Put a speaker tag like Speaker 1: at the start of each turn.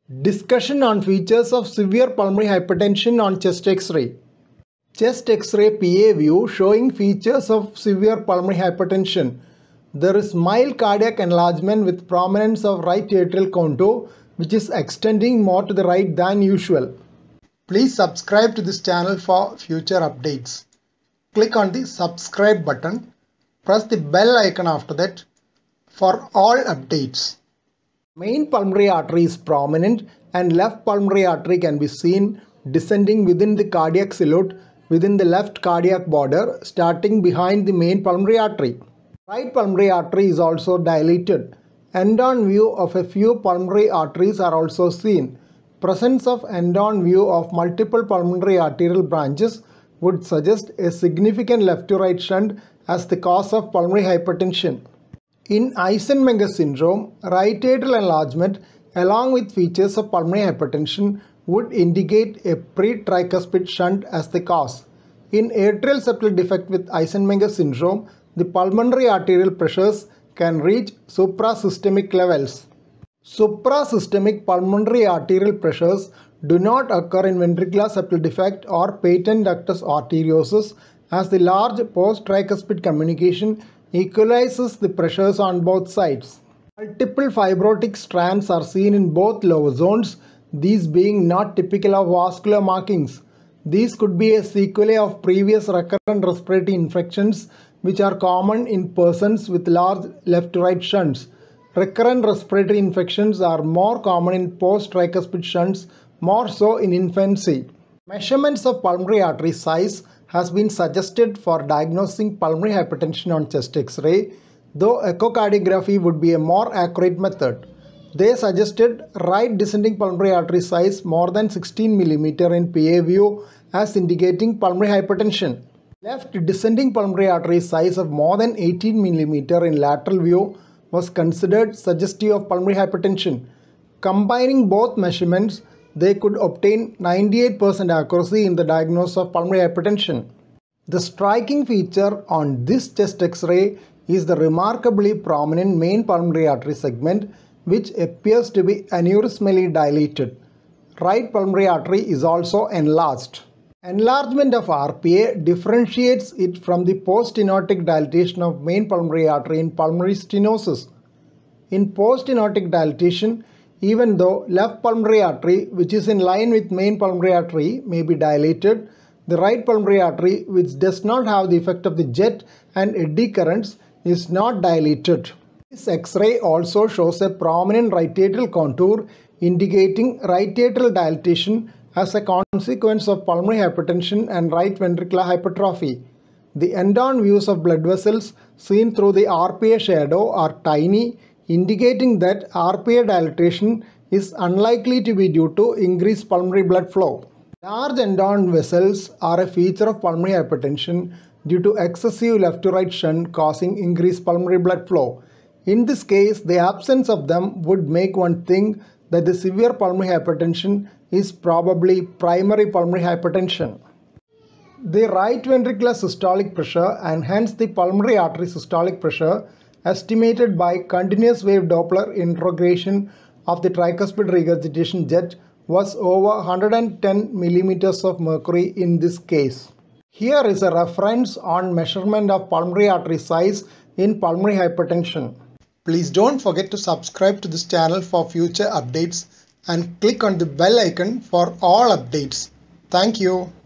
Speaker 1: Discussion on features of severe pulmonary hypertension on chest X-ray. Chest X-ray PA view showing features of severe pulmonary hypertension. There is mild cardiac enlargement with prominence of right atrial contour which is extending more to the right than usual. Please subscribe to this channel for future updates. Click on the subscribe button. Press the bell icon after that for all updates. Main pulmonary artery is prominent and left pulmonary artery can be seen descending within the cardiac silhouette within the left cardiac border starting behind the main pulmonary artery. Right pulmonary artery is also dilated. End-on view of a few pulmonary arteries are also seen. Presence of end-on view of multiple pulmonary arterial branches would suggest a significant left to right shunt as the cause of pulmonary hypertension. In Eisenmenger syndrome, right atrial enlargement along with features of pulmonary hypertension would indicate a pre-tricuspid shunt as the cause. In atrial septal defect with Eisenmenger syndrome, the pulmonary arterial pressures can reach suprasystemic levels. Suprasystemic pulmonary arterial pressures do not occur in ventricular septal defect or patent ductus arteriosus as the large post-tricuspid communication equalizes the pressures on both sides. Multiple fibrotic strands are seen in both lower zones, these being not typical of vascular markings. These could be a sequelae of previous recurrent respiratory infections which are common in persons with large left to right shunts. Recurrent respiratory infections are more common in post-tricuspid shunts, more so in infancy. Measurements of pulmonary artery size has been suggested for diagnosing pulmonary hypertension on chest X-ray, though echocardiography would be a more accurate method. They suggested right descending pulmonary artery size more than 16 mm in PA view as indicating pulmonary hypertension. Left descending pulmonary artery size of more than 18 mm in lateral view was considered suggestive of pulmonary hypertension. Combining both measurements, they could obtain 98% accuracy in the diagnosis of pulmonary hypertension. The striking feature on this chest X-ray is the remarkably prominent main pulmonary artery segment which appears to be aneurysmally dilated. Right pulmonary artery is also enlarged. Enlargement of RPA differentiates it from the post-stenotic dilatation of main pulmonary artery in pulmonary stenosis. In post-stenotic dilatation, even though left pulmonary artery which is in line with main pulmonary artery may be dilated, the right pulmonary artery which does not have the effect of the jet and eddy currents is not dilated. This X-ray also shows a prominent right atrial contour indicating right atrial dilatation as a consequence of pulmonary hypertension and right ventricular hypertrophy. The end-on views of blood vessels seen through the RPA shadow are tiny, indicating that RPA dilatation is unlikely to be due to increased pulmonary blood flow. Large end-on vessels are a feature of pulmonary hypertension due to excessive left to right shunt causing increased pulmonary blood flow. In this case, the absence of them would make one think that the severe pulmonary hypertension is probably primary pulmonary hypertension. The right ventricular systolic pressure and hence the pulmonary artery systolic pressure estimated by continuous wave Doppler interrogation of the tricuspid regurgitation jet was over 110 mm of mercury in this case. Here is a reference on measurement of pulmonary artery size in pulmonary hypertension. Please don't forget to subscribe to this channel for future updates and click on the bell icon for all updates. Thank you.